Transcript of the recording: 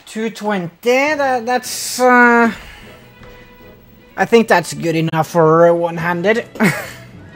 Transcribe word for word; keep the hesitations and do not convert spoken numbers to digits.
two twenty, that, that's... Uh, I think that's good enough for one-handed.